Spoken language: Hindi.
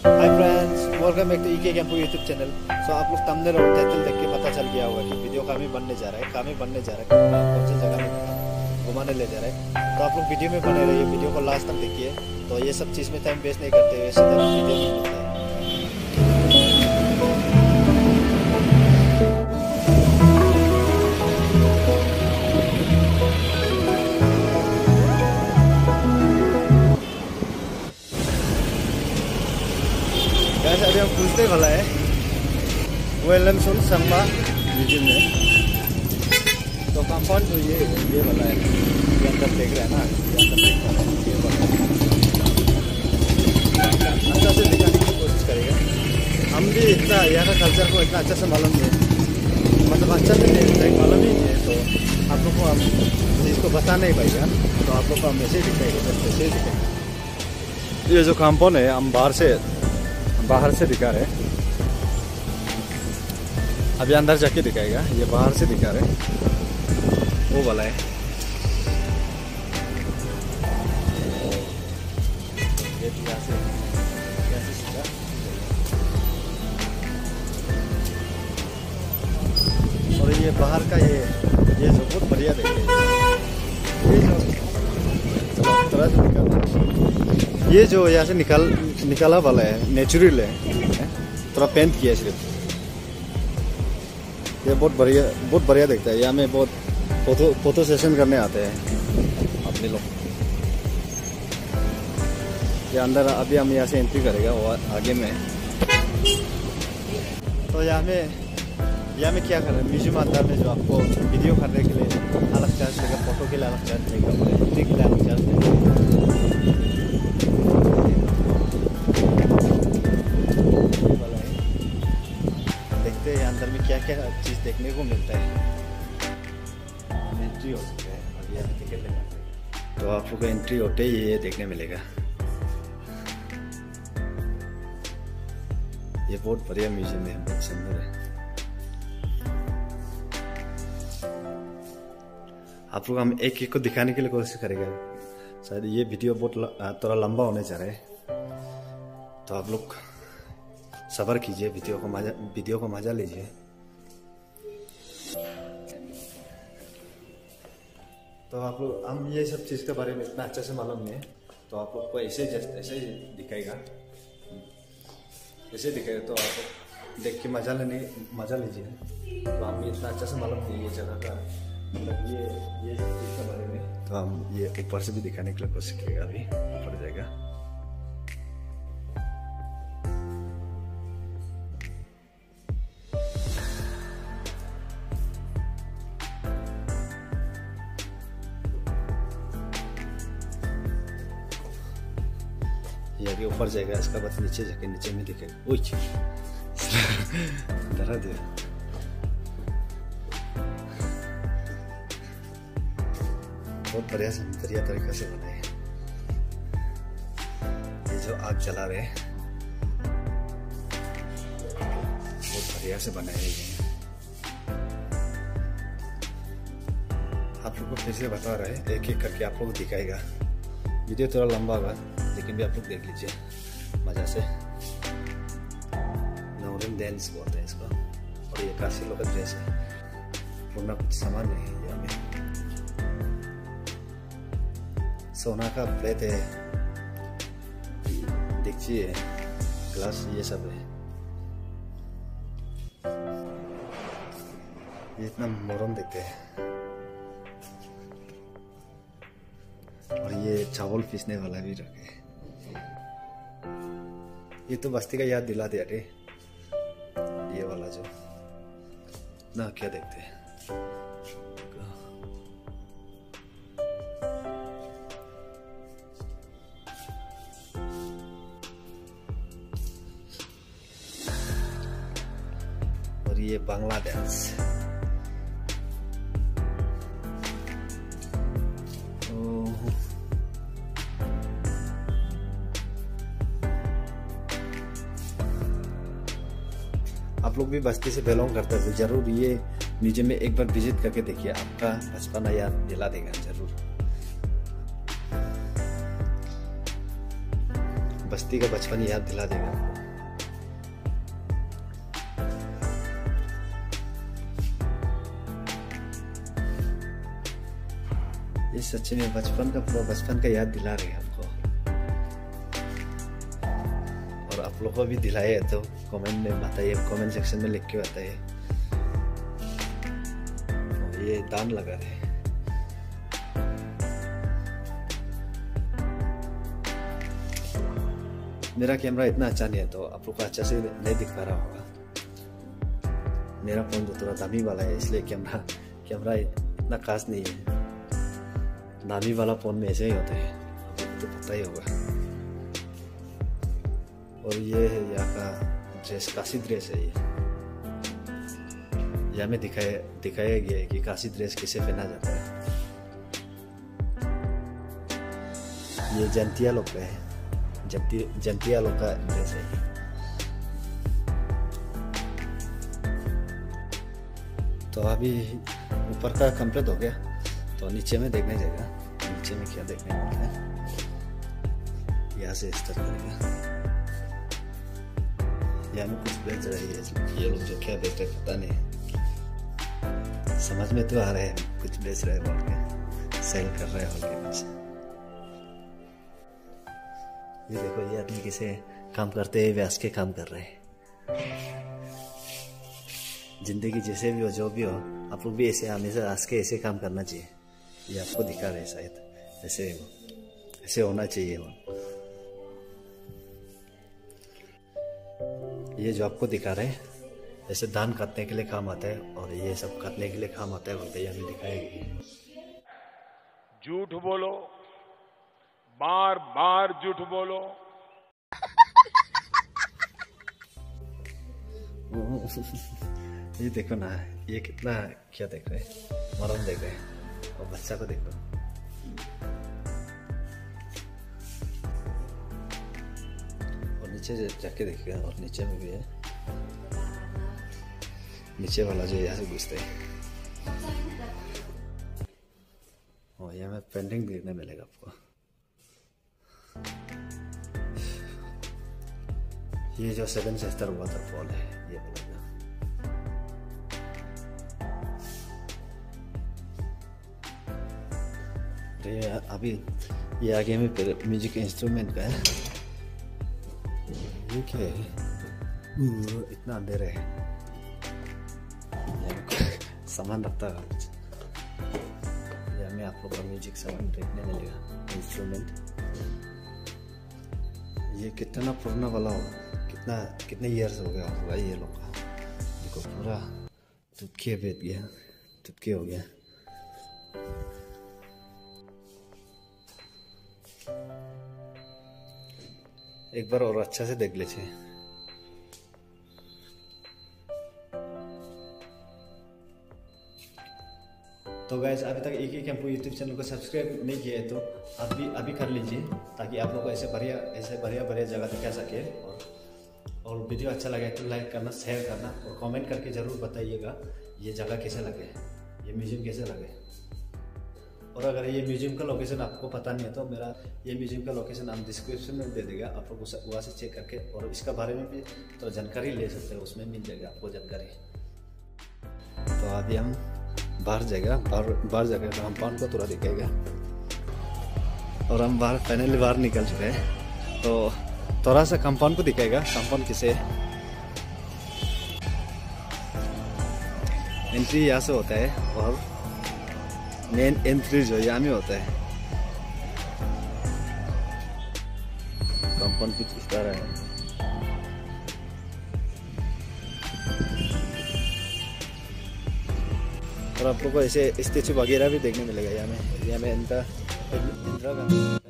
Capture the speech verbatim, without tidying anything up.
Hi friends, welcome back to ईके कैंपू यूट्यूब चैनल। सो आप लोग थंबनेल और टाइटल देख के पता चल गया होगा कि वीडियो कहाँ बनने जा रहा है, कहाँ बनने जा रहा है, कौन सी जगह में घुमाने ले जा रहा है। तो आप लोग वीडियो में बने रहिए, वीडियो को लास्ट तक देखिए। तो ये सब चीज़ में टाइम वेस्ट नहीं करते हुए सीधा वीडियो में मिलता है। अभी हम पूछने वाला है वेलम सुन संगमा म्यूजियम में। तो कंपाउंड जो ये ये वाला है, ये अंदर देख रहे हैं ना, ये अंदर देख रहे हैं, ये वाला अच्छा से दिखाने की कोशिश करेगा। हम भी इतना यहाँ का कल्चर को इतना अच्छा से मालूम नहीं है, मतलब अच्छा से नहीं मालूम ही नहीं है। तो आप लोग को हम इसको बता नहीं पाएगा, तो आप लोग को हम ऐसे ही दिखाएगा, जब ऐसे ही दिखाएगा। ये जो कंपाउंड है हम बाहर से बाहर से दिखा रहे, अभी अंदर जाके दिखाएगा। ये बाहर से दिखा रहे, वो वाला है। ये यहाँ से यहाँ से सीधा, और ये बाहर का ये ये जो बहुत बढ़िया देखे, ये जो तरह से निकाल, ये जो यहाँ से निकाल निकाला वाला है नेचुरल है, थोड़ा पेंट किया है सिर्फ। ये बहुत बढ़िया बहुत बढ़िया दिखता है। यहाँ में बहुत फोटो फोटो सेशन करने आते हैं अपने लोग। ये अंदर अभी हम यहाँ से एंट्री करेगा वो आगे में। तो यहाँ में यहाँ में क्या कर रहे हैं, म्यूजियम अंदर में जो आपको वीडियो करने के लिए अलग चार्ज लेगा, फोटो के लिए अलग चार्ज लेगा, एंट्री के लिए अलग चार्ज लेगा। देखते हैं अंदर में क्या क्या चीज़ देखने को मिलता है। एंट्री हो सकता है, अभी यहाँ टिकट लेना पड़ेगा। तो आप लोग को एंट्री होते ही ये देखने मिलेगा। ये बहुत बढ़िया म्यूजियम है, बहुत सुंदर है। आप लोग हम एक एक को दिखाने के लिए कोशिश करेगा। शायद ये वीडियो बहुत थोड़ा लंबा होने जा रहा है, तो आप लोग सब्र कीजिए, वीडियो को मजा वीडियो को मजा लीजिए। तो आप लोग हम ये सब चीज़ के बारे में इतना अच्छे से मालूम नहीं है, तो आप लोग को ऐसे जस्ट ऐसे ही दिखाएगा, ऐसे दिखाएगा। तो आप लोग देख के मजा लेने मजा लीजिए। तो हमें इतना अच्छा से मालूम नहीं ये जगह का, मतलब ये ये चीज़ के बारे में। तो हम ये ऊपर से भी दिखाने के लिए कोशिश करेगा। अभी ऊपर जाएगा। ये अभी ऊपर जाएगा, इसका बाद नीचे जाके नीचे में दिखेगा। ओह डरा दिया। बहुत बढ़िया से बढ़िया तरीके से बनाए। ये जो आग जला रहे हैं बहुत बढ़िया से बनाए हैं। आप लोग को फिर से बता रहे हैं, एक एक करके आप लोग दिखाएगा। वीडियो थोड़ा लंबा होगा, लेकिन भी आप लोग देख लीजिए मजा से। नौरन डांस बोलते हैं इसको, और ये काशी लोग का ड्रेस है। पूरा कुछ सामान नहीं है यहाँ में। सोना का प्लेट है, डेगची है, ग्लास, ये सब है। ये इतना मोरम देखते हैं। और ये चावल पीसने वाला भी रखे। ये तो बस्ती का याद दिला दिया रे, ये वाला जो ना, क्या देखते हैं। और ये बांग्लादेश। आप लोग भी बस्ती से बिलोंग करते थे, जरूर ये म्यूजियम में एक बार विजिट करके देखिए, आपका बचपना याद दिला देगा जरूर। बस्ती का बचपन याद दिला देगा। ये सच्चे में बचपन का पूरा बचपन का याद दिला रहे हैं हमको, और आप लोगों को भी दिलाए तो कमेंट में बताइए, कमेंट सेक्शन में लिख के बताइए। ये दान लगा रहे हैं। मेरा कैमरा इतना अच्छा नहीं है तो आप लोग को अच्छा से नहीं दिख पा रहा होगा। मेरा फोन तो थोड़ा दामी वाला है, इसलिए कैमरा कैमरा इतना खास नहीं है। दामी वाला फोन में ऐसे ही होता है, आपको तो पता ही होगा। और ये है यहाँ का ड्रेस, काशी ड्रेस है ये। यहाँ में दिखाया दिखाया गया है कि काशी ड्रेस कैसे पहना जाता है। ये जंतिया लोग का है, जंती जंतिया लोग का ड्रेस है। तो अभी ऊपर का कंप्लीट हो गया, तो नीचे में देखने जाएगा। नीचे में क्या देखने वाला है, यहाँ से स्टार्ट करेगा। यहाँ में कुछ बेच रही है, ये लोग जो क्या बेच रहे पता नहीं, समझ में तो आ रहा है कुछ बेच रहे बोल के, सेल कर रहे बोल के कुछ। ये देखो, ये आदमी किसे काम करते हैं, व्यास के काम कर रहे हैं। जिंदगी जैसे भी हो, जो भी हो, आप लोग भी ऐसे हमेशा हंस के ऐसे काम करना चाहिए। ये आपको दिखा रहे शायद, ऐसे ऐसे होना चाहिए वो। ये जो आपको दिखा रहे हैं, ऐसे धान काटने के लिए काम आता है, और ये सब काटने के लिए काम आता है बोलते, हमें दिखाएगी। झूठ बोलो, बार बार झूठ बोलो। ये देखो ना, ये कितना क्या देख रहे हैं, मरम देख रहे हैं। और बच्चा को देखो, और नीचे जाके देखिएगा, और नीचे में भी है, नीचे वाला जो यहाँ से घुसते हैं। और यहाँ में पेंटिंग देखने मिलेगा आपको। ये जो सेवन सिस्टर वाटरफॉल है, ये मिलेगा। ये अभी ये आगे में म्यूजिक इंस्ट्रूमेंट का है। ये क्या है, इतना अंधेरा है, सामान रखता है कुछ। या में आप लोग का म्यूजिक सामान देखने मिलेगा, इंस्ट्रूमेंट। ये कितना पुराना वाला हो, कितना कितने ईयर्स हो गया होगा ये लोग का। देखो पूरा तुटके बैठ गया, तुटके हो गया। एक बार और अच्छा से देख लीजिए। तो गाइस, अभी तक एक ही कैंपू यूट्यूब चैनल को सब्सक्राइब नहीं किया है तो अभी अभी कर लीजिए, ताकि आप लोग को ऐसे बढ़िया ऐसे बढ़िया बढ़िया जगह दिखा सके। और और वीडियो अच्छा लगे तो लाइक करना, शेयर करना, और कमेंट करके ज़रूर बताइएगा ये जगह कैसे लगे, ये म्यूजियम कैसे लगे। और अगर ये म्यूजियम का लोकेशन आपको पता नहीं है तो मेरा ये म्यूजियम का लोकेशन हम डिस्क्रिप्शन में दे देगा, आप लोग वहाँ से चेक करके और इसका बारे में भी तो जानकारी ले सकते हो, उसमें मिल जाएगा आपको जानकारी। तो अभी हम बाहर जाएगा, बाहर बाहर जाकर कंपाउंड को थोड़ा दिखाएगा। और हम बाहर फाइनली बाहर निकल चुके हैं, तो थोड़ा सा कंपाउंड को दिखाएगा। कंपाउंड किसे एंट्री यहाँ से होता है, और मेन एंट्री जो यहाँ में होता है। कंपाउंड कुछ इस तरह है। और आप लोग को ऐसे स्टेचू वगैरह भी देखने मिलेगा यहाँ में। यहाँ में इनका इंदिरा गांधी